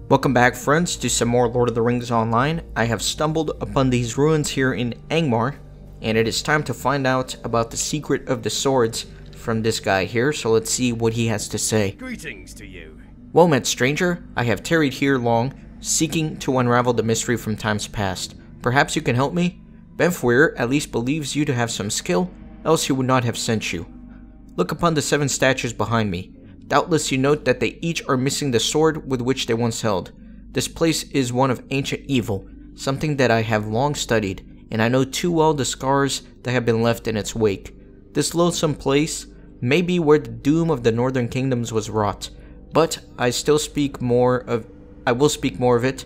Welcome back, friends, to some more Lord of the Rings Online. I have stumbled upon these ruins here in Angmar, and it is time to find out about the secret of the swords from this guy here, so let's see what he has to say. Greetings to you. Well met, stranger. I have tarried here long, seeking to unravel the mystery from times past. Perhaps you can help me? Benfweir at least believes you to have some skill, else he would not have sent you. Look upon the 7 statues behind me. Doubtless you note that they each are missing the sword with which they once held. This place is one of ancient evil, something that I have long studied, and I know too well the scars that have been left in its wake. This loathsome place may be where the doom of the northern kingdoms was wrought, but I will speak no more of it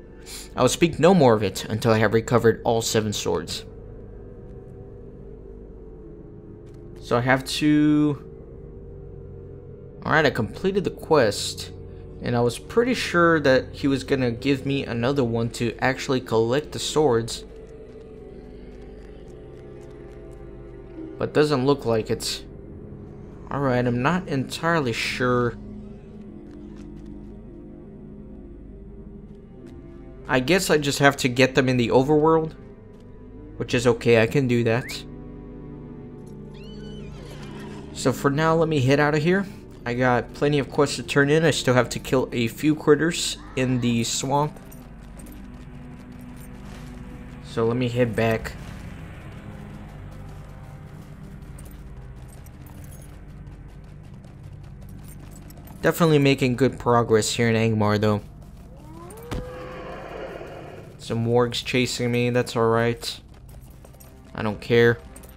until I have recovered all 7 swords. So I have to... Alright, I completed the quest, and I was pretty sure that he was gonna give me another one to actually collect the swords. But doesn't look like it. Alright, I'm not entirely sure. I guess I just have to get them in the overworld, which is okay, I can do that. So for now, let me head out of here. I got plenty of quests to turn in. I still have to kill a few critters in the swamp. So let me head back. Definitely making good progress here in Angmar, though. Some wargs chasing me, that's alright. I don't care.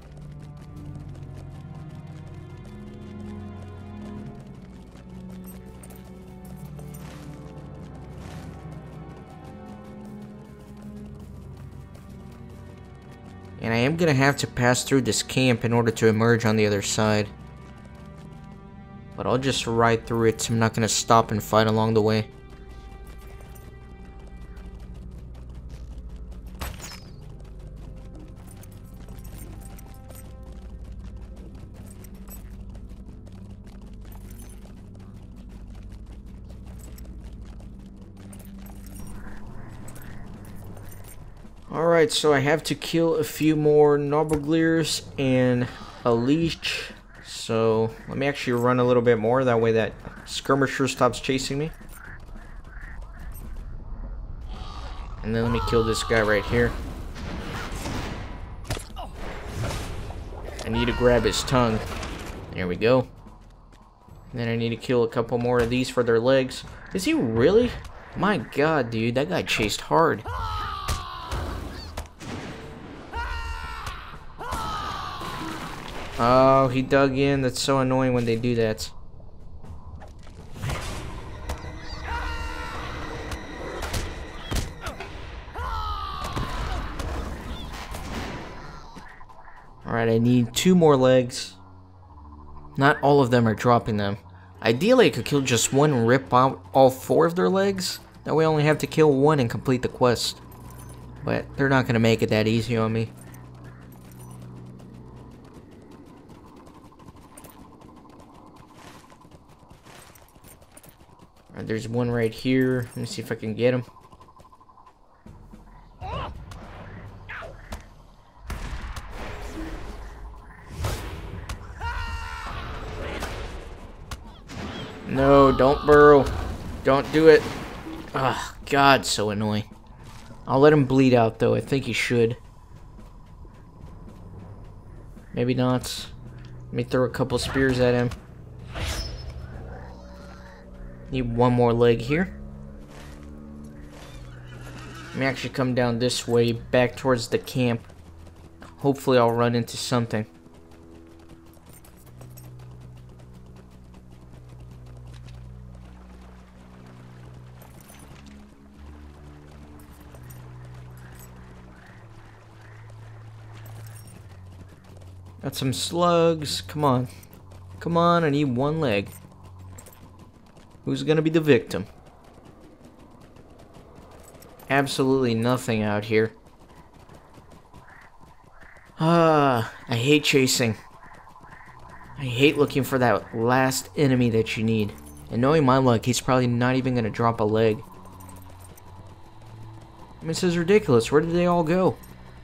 And I am gonna have to pass through this camp in order to emerge on the other side. But I'll just ride through it. I'm not gonna stop and fight along the way. Alright, so I have to kill a few more Norboglyrs and a leech. So let me actually run a little bit more, that way that skirmisher stops chasing me. And then let me kill this guy right here. I need to grab his tongue. There we go. And then I need to kill a couple more of these for their legs. Is he really? My god, dude, that guy chased hard. Oh, he dug in. That's so annoying when they do that. Alright, I need 2 more legs. Not all of them are dropping them. Ideally, I could kill just one and rip out all 4 of their legs. That way I only have to kill 1 and complete the quest. But they're not going to make it that easy on me. Alright, there's one right here. Let me see if I can get him. No, don't burrow. Don't do it. Ah, God, so annoying. I'll let him bleed out, though. I think he should. Maybe not. Let me throw a couple spears at him. Need 1 more leg here. Let me actually come down this way, back towards the camp. Hopefully I'll run into something. Got some slugs. Come on. Come on, I need 1 leg. Who's gonna be the victim? Absolutely nothing out here. I hate chasing. I hate looking for that last enemy that you need. And knowing my luck, he's probably not even gonna drop a leg. I mean, this is ridiculous. Where did they all go?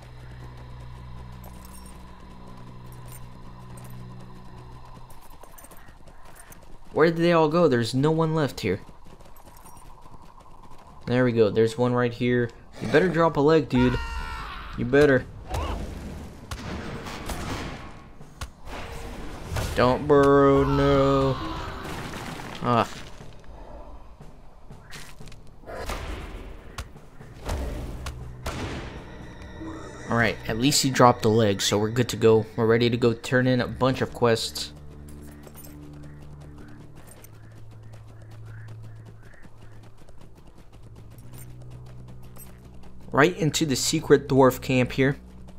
Where did they all go? There's no one left here. There we go. There's one right here. You better drop a leg, dude. You better. Don't burrow, no. Ah. Alright, at least he dropped the leg, so we're good to go. We're ready to go turn in a bunch of quests. Right into the secret dwarf camp here.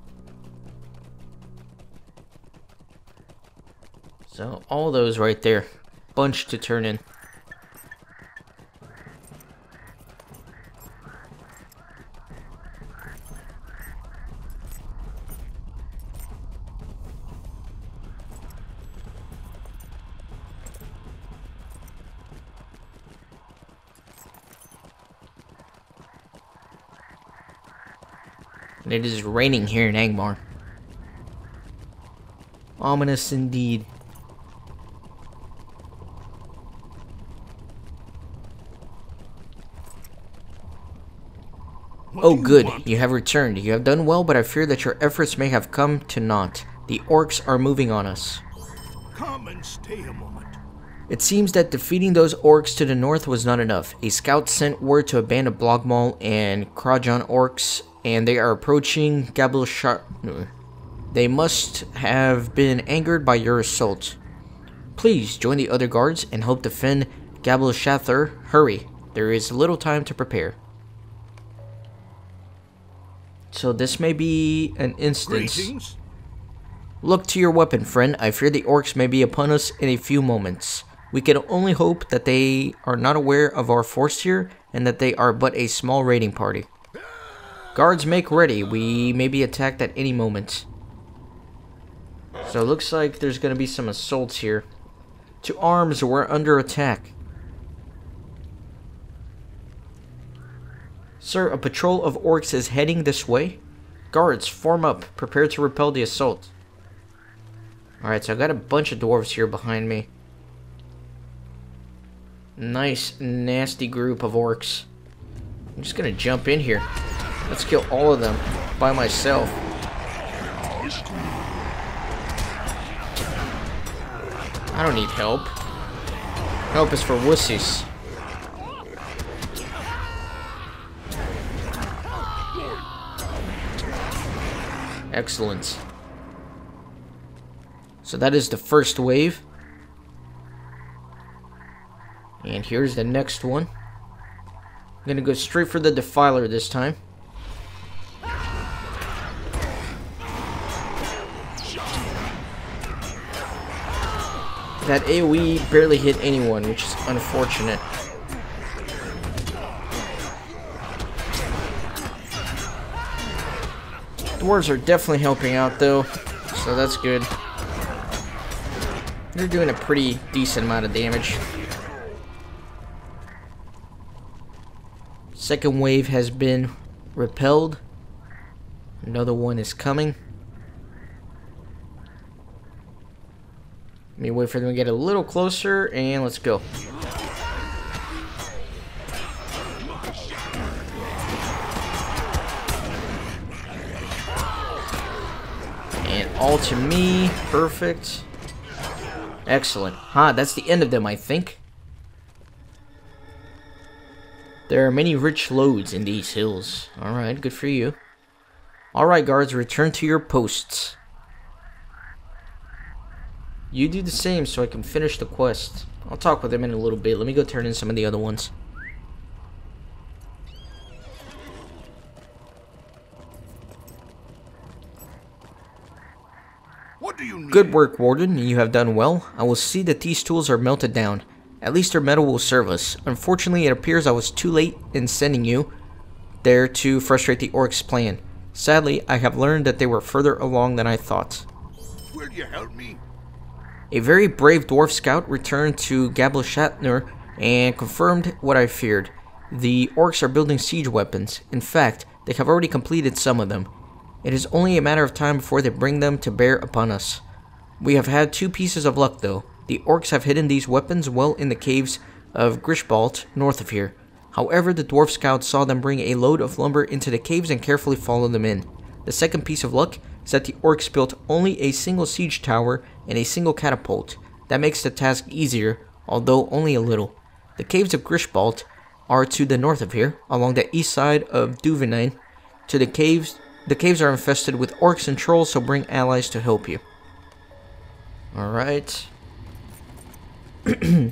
So, all those right there. Bunch to turn in. And it is raining here in Angmar. Ominous indeed. Oh good, you have returned. You have done well, but I fear that your efforts may have come to naught. The orcs are moving on us. Come and stay a moment. It seems that defeating those orcs to the north was not enough. A scout sent word to a band of Blogmaul and Krajan orcs, and they are approaching Gablshatnur. They must have been angered by your assault. Please join the other guards and help defend Gablshatnur. Hurry, there is little time to prepare. So this may be an instance. Greetings. Look to your weapon, friend. I fear the orcs may be upon us in a few moments. We can only hope that they are not aware of our force here, and that they are but a small raiding party. Guards, make ready. We may be attacked at any moment. So it looks like there's going to be some assaults here. To arms, we're under attack. Sir, a patrol of orcs is heading this way. Guards, form up. Prepare to repel the assault. Alright, so I got a bunch of dwarves here behind me. Nice, nasty group of orcs. I'm just gonna jump in here. Let's kill all of them by myself. I don't need help. Help is for wussies. Excellent. So that is the first wave. And here's the next one. I'm gonna go straight for the Defiler this time. That AoE barely hit anyone, which is unfortunate. Dwarves are definitely helping out though, so that's good. They're doing a pretty decent amount of damage. Second wave has been repelled. Another one is coming. Let me wait for them to get a little closer, and let's go. And all to me. Perfect. Excellent. That's the end of them, I think. There are many rich lodes in these hills. Alright, good for you. Alright, guards, return to your posts. You do the same so I can finish the quest. I'll talk with them in a little bit. Let me go turn in some of the other ones. What do you need? Good work, Warden. You have done well. I will see that these tools are melted down. At least their metal will serve us. Unfortunately, it appears I was too late in sending you there to frustrate the orcs' plan. Sadly, I have learned that they were further along than I thought. Will you help me? A very brave dwarf scout returned to Gablshatnur and confirmed what I feared. the orcs are building siege weapons. In fact, they have already completed some of them. It is only a matter of time before they bring them to bear upon us. We have had 2 pieces of luck though. The orcs have hidden these weapons well in the caves of Grishbalt, north of here. However, the dwarf scouts saw them bring a load of lumber into the caves and carefully followed them in. The second piece of luck is that the orcs built only a single siege tower and a single catapult. That makes the task easier, although only a little. The caves of Grishbalt are to the north of here, along the east side of Duvenin. The caves are infested with orcs and trolls, so bring allies to help you. Alright. Let's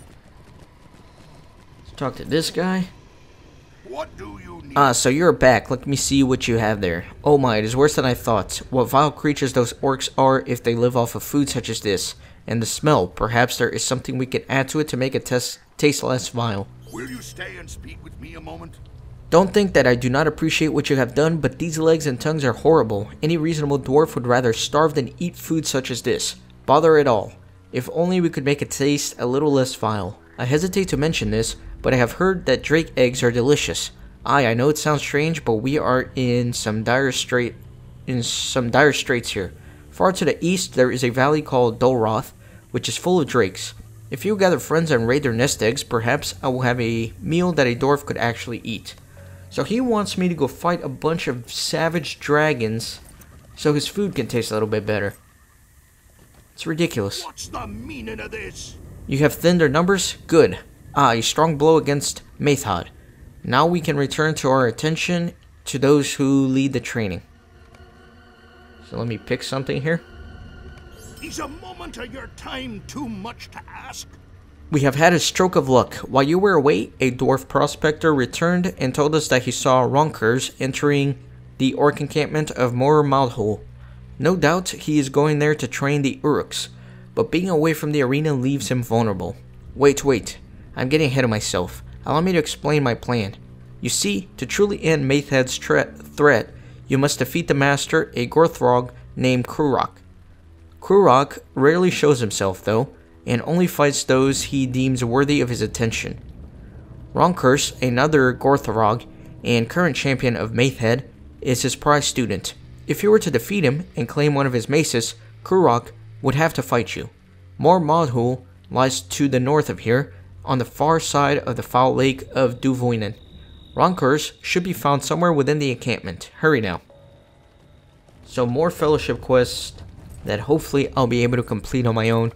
talk to this guy. What do you need? So you're back. Let me see what you have there. Oh my, it is worse than I thought. What vile creatures those orcs are if they live off of food such as this. And the smell. Perhaps there is something we can add to it to make it taste less vile. Will you stay and speak with me a moment? Don't think that I do not appreciate what you have done, but these legs and tongues are horrible. Any reasonable dwarf would rather starve than eat food such as this. Bother it all. If only we could make it taste a little less vile. I hesitate to mention this, but I have heard that drake eggs are delicious. I know it sounds strange, but we are in some dire straits here. Far to the east, there is a valley called Dolroth, which is full of drakes. If you gather friends and raid their nest eggs, perhaps I will have a meal that a dwarf could actually eat. So he wants me to go fight a bunch of savage dragons so his food can taste a little bit better. It's ridiculous. What's the meaning of this? You have thinned their numbers? Good. A strong blow against Maethod. Now we can return to our attention to those who lead the training. So let me pick something here. Is a moment of your time too much to ask? We have had a stroke of luck. While you were away, a dwarf prospector returned and told us that he saw Ronkers entering the orc encampment of Mordor. No doubt he is going there to train the Uruks, but being away from the arena leaves him vulnerable. Wait. I'm getting ahead of myself. Allow me to explain my plan. You see, to truly end Maethed's threat, you must defeat the master, a Gorthrog named Krurok. Krurok rarely shows himself, though, and only fights those he deems worthy of his attention. Ronkers, another Gorthrog and current champion of Maethed, is his prize student. If you were to defeat him and claim one of his maces, Krurok would have to fight you. Mordor lies to the north of here, on the far side of the foul lake of Duvoinen. Ronkers should be found somewhere within the encampment. Hurry now. So more fellowship quests that hopefully I'll be able to complete on my own.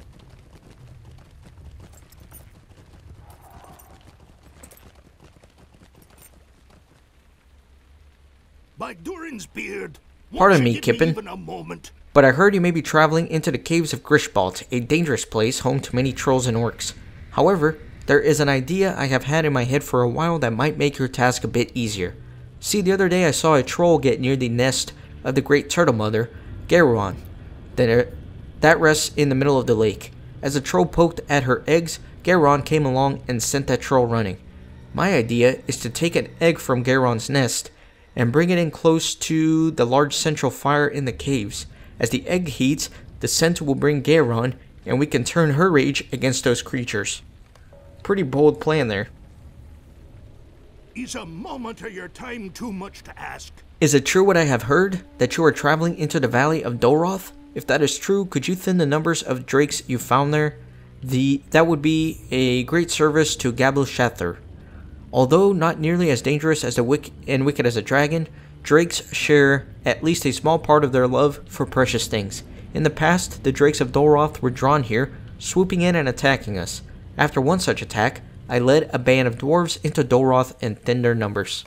By Durin's beard. Pardon me, Kippen, Even a moment. but I heard you may be traveling into the caves of Grishbalt, a dangerous place home to many trolls and orcs. However, there is an idea I have had in my head for a while that might make your task a bit easier. See, the other day I saw a troll get near the nest of the great turtle mother, J.R.R, that rests in the middle of the lake. As the troll poked at her eggs, J.R.R came along and sent that troll running. My idea is to take an egg from J.R.R's nest and bring it in close to the large central fire in the caves. As the egg heats, the scent will bring J.R.R, and we can turn her rage against those creatures. Pretty bold plan there. Is a moment of your time too much to ask? Is it true what I have heard, that you are traveling into the valley of Dolroth? If that is true, could you thin the numbers of drakes you found there? That would be a great service to Gabel Shather. Although not nearly as dangerous as and wicked as a dragon, drakes share at least a small part of their love for precious things. In the past, the drakes of Dolroth were drawn here, swooping in and attacking us. After one such attack, I led a band of dwarves into Dolroth and thinned their numbers.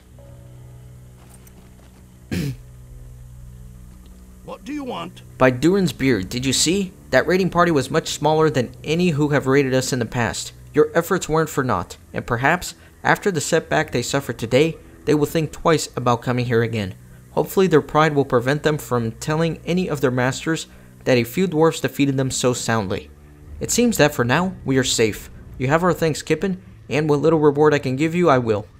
What do you want? By Durin's beard, did you see? That raiding party was much smaller than any who have raided us in the past. Your efforts weren't for naught, and perhaps, after the setback they suffered today, they will think twice about coming here again. Hopefully their pride will prevent them from telling any of their masters that a few dwarfs defeated them so soundly. It seems that for now, we are safe. You have our thanks, Kippen, and what little reward I can give you, I will.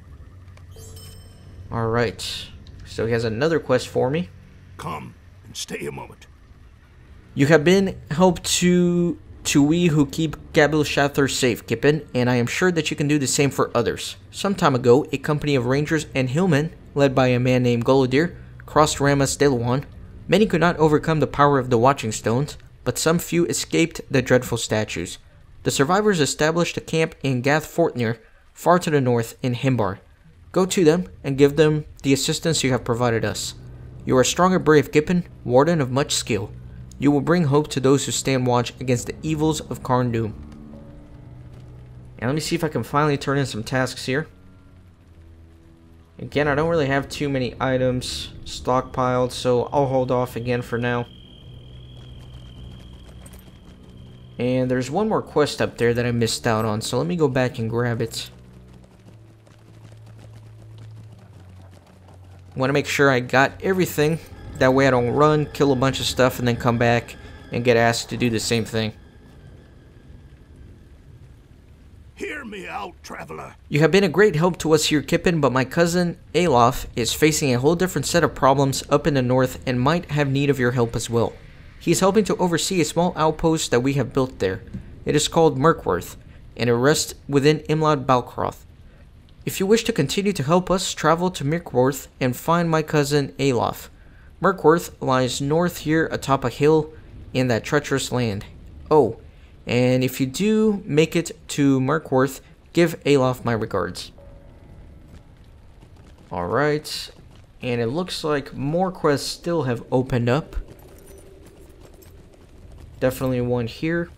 Alright, so he has another quest for me. Come and stay a moment. You have been helped to to we who keep Gabil Shathar safe, Kippen, and I am sure that you can do the same for others. Some time ago, a company of rangers and hillmen, led by a man named Golodir, crossed Ramas Deluan. Many could not overcome the power of the Watching Stones, but some few escaped the dreadful statues. The survivors established a camp in Gath Fortnir, far to the north in Himbar. Go to them and give them the assistance you have provided us. You are a strong and brave Kippen, warden of much skill. You will bring hope to those who stand watch against the evils of Karn Doom. And let me see if I can finally turn in some tasks here. Again, I don't really have too many items stockpiled, so I'll hold off again for now. And there's one more quest up there that I missed out on, so let me go back and grab it. I want to make sure I got everything. That way I don't run, kill a bunch of stuff, and then come back and get asked to do the same thing. Hear me out, traveler. You have been a great help to us here, Kippen, but my cousin, Alof, is facing a whole different set of problems up in the north and might have need of your help as well. He is helping to oversee a small outpost that we have built there. It is called Mirkworth, and it rests within Imlad Balcroth. If you wish to continue to help us, travel to Mirkworth and find my cousin, Alof. Mirkworth lies north here atop a hill in that treacherous land. Oh, and if you do make it to Mirkworth, give Alof my regards. Alright, and it looks like more quests still have opened up. Definitely one here.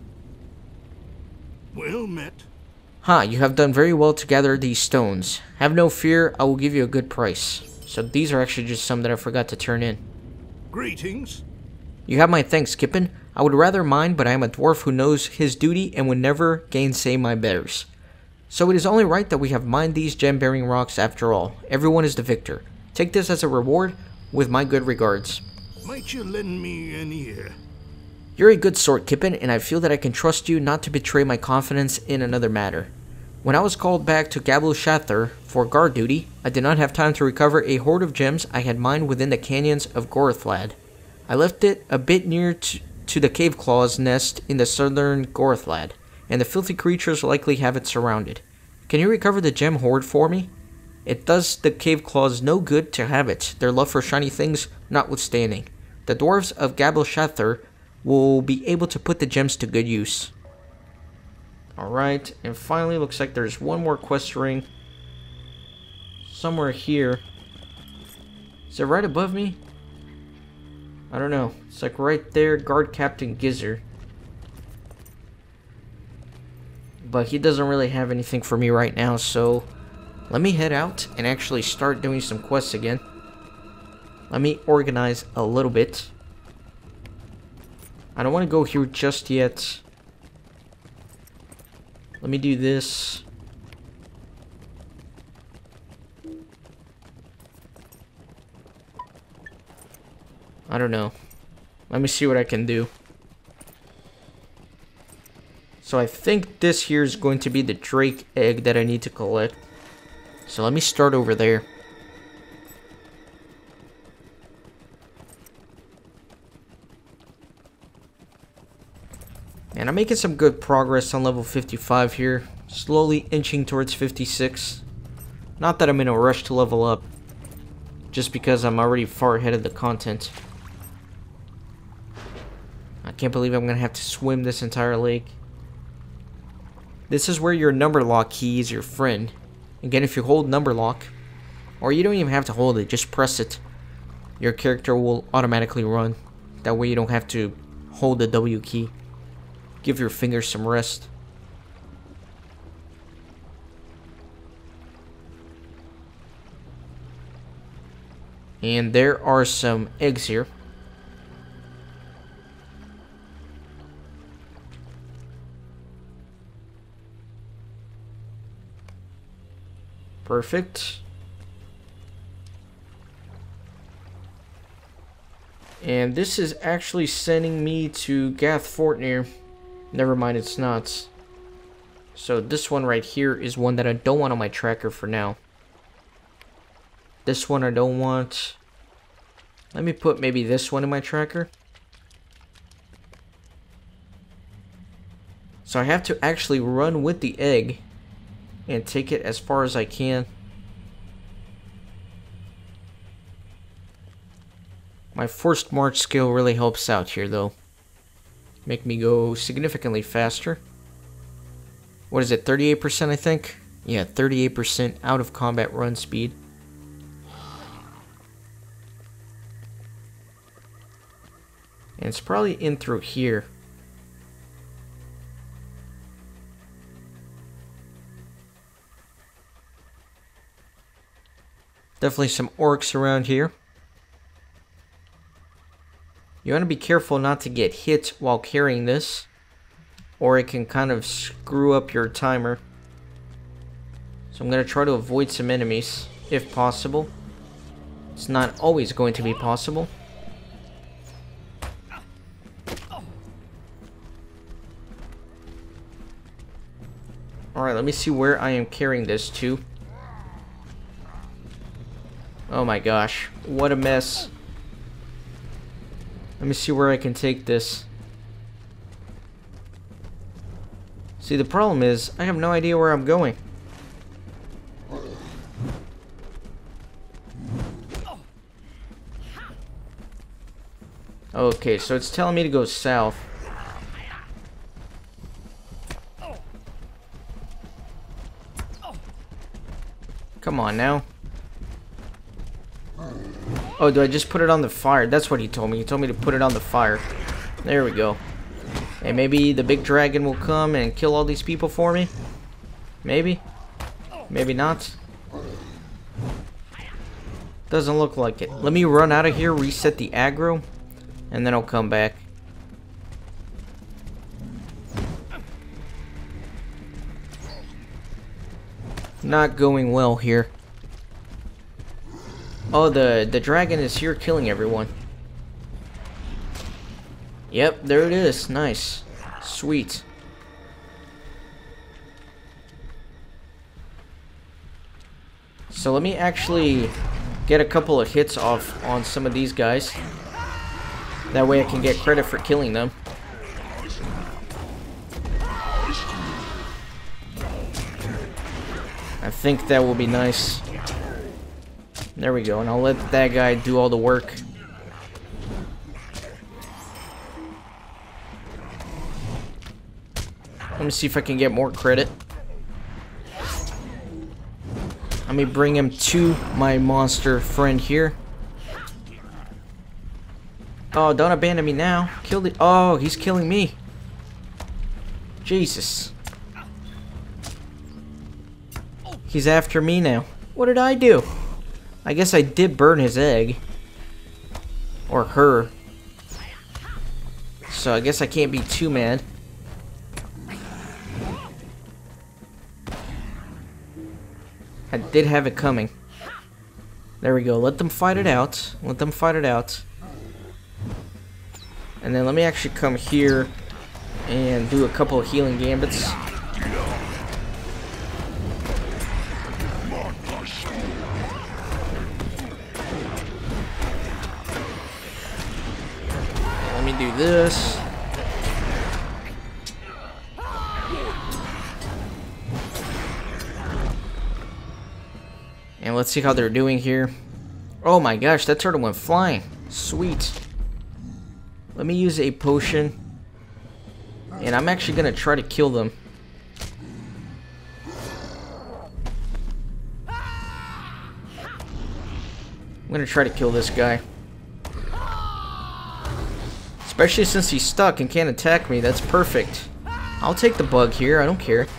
Well met. You have done very well to gather these stones. Have no fear, I will give you a good price. So these are actually just some that I forgot to turn in. Greetings. You have my thanks, Kippen. I would rather mine, but I am a dwarf who knows his duty and would never gainsay my betters. So it is only right that we have mined these gem-bearing rocks after all. Everyone is the victor. Take this as a reward, with my good regards. Might you lend me an ear? You're a good sort, Kippen, and I feel that I can trust you not to betray my confidence in another matter. When I was called back to Gabil Shathar for guard duty, I did not have time to recover a hoard of gems I had mined within the canyons of Gorthlad. I left it a bit near to the cave claw's nest in the southern Gorthlad, and the filthy creatures likely have it surrounded. Can you recover the gem hoard for me? It does the cave claws no good to have it, their love for shiny things notwithstanding. The dwarves of Gabil Shathar will be able to put the gems to good use. Alright, and finally looks like there's one more quest ring somewhere here. Is it right above me? I don't know. It's like right there, Guard Captain Gizzard. But he doesn't really have anything for me right now, so let me head out and actually start doing some quests again. Let me organize a little bit. I don't want to go here just yet. Let me do this. I don't know. Let me see what I can do. So I think this here is going to be the Drake egg that I need to collect. So let me start over there. And I'm making some good progress on level 55 here. Slowly inching towards 56. Not that I'm in a rush to level up. Just because I'm already far ahead of the content. I can't believe I'm going to have to swim this entire lake. This is where your number lock key is your friend. Again, if you hold number lock, or you don't even have to hold it, just press it. Your character will automatically run. That way you don't have to hold the W key. Give your fingers some rest. And there are some eggs here. Perfect. And this is actually sending me to Gath Fortnir. Never mind, it's not. So this one right here is one that I don't want on my tracker for now. This one I don't want. Let me put maybe this one in my tracker. So I have to actually run with the egg and take it as far as I can. My forced march skill really helps out here though. Make me go significantly faster. What is it, 38% I think? Yeah, 38% out of combat run speed. And it's probably in through here. Definitely some orcs around here. You want to be careful not to get hit while carrying this, or it can kind of screw up your timer. So I'm going to try to avoid some enemies, if possible. It's not always going to be possible. Alright, let me see where I am carrying this to. Oh my gosh, what a mess. Let me see where I can take this. See, the problem is, I have no idea where I'm going. Okay, so it's telling me to go south. Come on now. Oh, do I just put it on the fire? That's what he told me. He told me to put it on the fire. There we go. And maybe the big dragon will come and kill all these people for me? Maybe? Maybe not? Doesn't look like it. Let me run out of here, reset the aggro, and then I'll come back. Not going well here. Oh, the dragon is here killing everyone. Yep, there it is. Nice. Sweet. So let me actually get a couple of hits off on some of these guys. That way I can get credit for killing them. I think that will be nice. There we go, and I'll let that guy do all the work. Let me see if I can get more credit. Let me bring him to my monster friend here. Oh, don't abandon me now. Kill the... Oh, he's killing me. Jesus. He's after me now. What did I do? I guess I did burn his egg. Or her. So I guess I can't be too mad. I did have it coming. There we go. Let them fight it out. Let them fight it out. And then let me actually come here and do a couple of healing gambits. Let me do this. And let's see how they're doing here. Oh my gosh, that turtle went flying. Sweet. Let me use a potion. And I'm actually going to try to kill them. I'm going to try to kill this guy. Especially since he's stuck and can't attack me. That's perfect. I'll take the bug here. I don't care.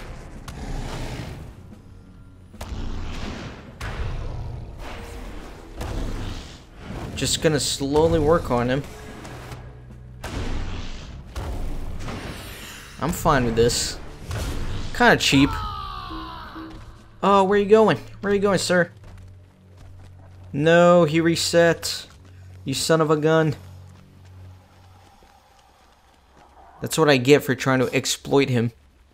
Just gonna slowly work on him. I'm fine with this. Kind of cheap. Oh, where are you going? Where are you going, sir? No, he reset. You son of a gun. That's what I get for trying to exploit him.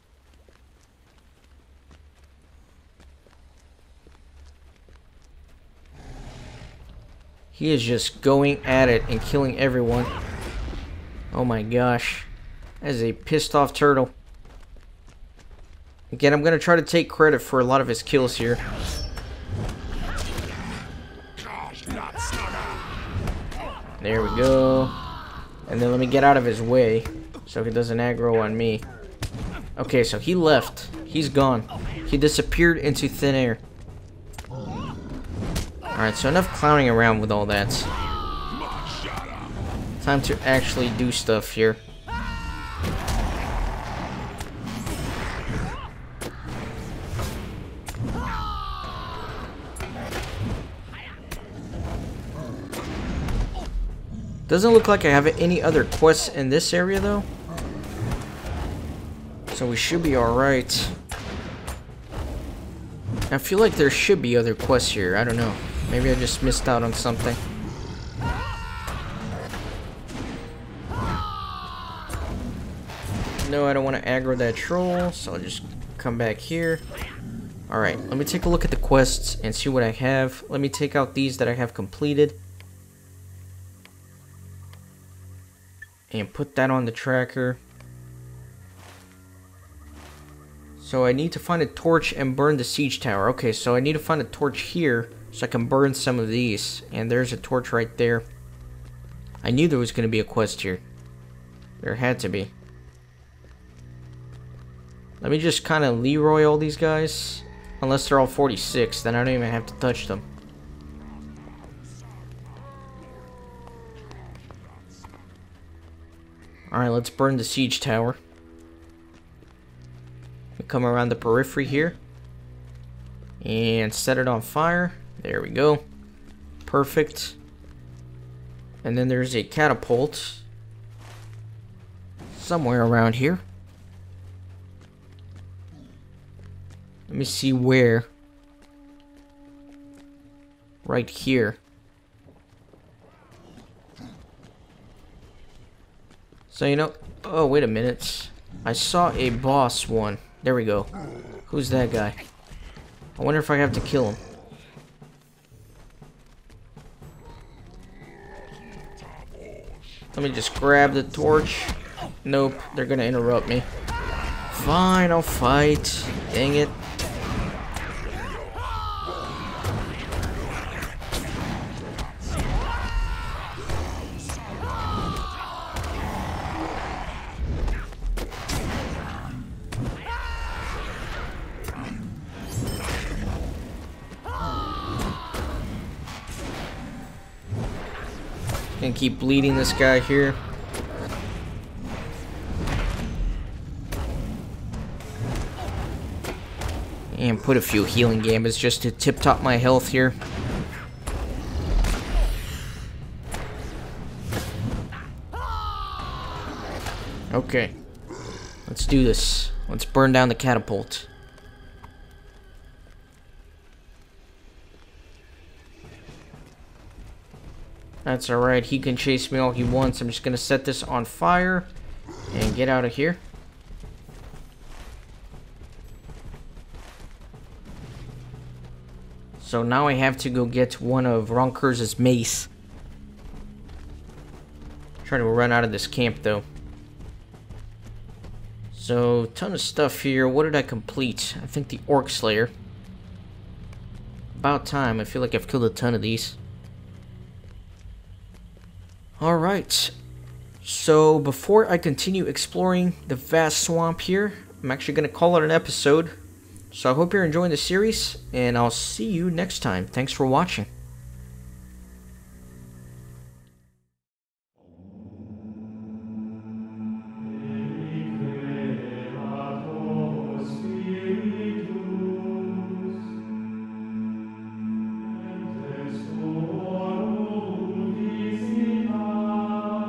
He is just going at it and killing everyone. Oh my gosh. That is a pissed off turtle. Again, I'm going to try to take credit for a lot of his kills here. There we go. And then let me get out of his way so he doesn't aggro on me. Okay, so he left. He's gone. He disappeared into thin air. Alright, so enough clowning around with all that. Time to actually do stuff here. Doesn't look like I have any other quests in this area though. So we should be alright. I feel like there should be other quests here. I don't know. Maybe I just missed out on something. No, I don't want to aggro that troll, so I'll just come back here. Alright, let me take a look at the quests and see what I have. Let me take out these that I have completed. And put that on the tracker. So I need to find a torch and burn the siege tower. Okay, so I need to find a torch here so I can burn some of these. And there's a torch right there. I knew there was going to be a quest here. There had to be. Let me just kind of Leroy all these guys. Unless they're all 46, then I don't even have to touch them. Alright, let's burn the siege tower. We come around the periphery here. And set it on fire. There we go. Perfect. And then there's a catapult. Somewhere around here. Let me see where. Right here. So, you know, oh, wait a minute. I saw a boss one. There we go. Who's that guy? I wonder if I have to kill him. Let me just grab the torch. Nope, they're gonna interrupt me. Fine, I'll fight. Dang it. And keep bleeding this guy here. And put a few healing gambits just to tip-top my health here. Okay. Let's do this. Let's burn down the catapult. That's alright, he can chase me all he wants. I'm just gonna set this on fire and get out of here. So now I have to go get one of Ronkurz's mace. Trying to run out of this camp though. So, ton of stuff here. What did I complete? I think the Orc Slayer. About time. I feel like I've killed a ton of these. Alright, so before I continue exploring the vast swamp here, I'm actually going to call it an episode. So I hope you're enjoying the series, and I'll see you next time. Thanks for watching.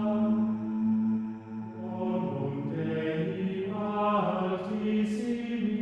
See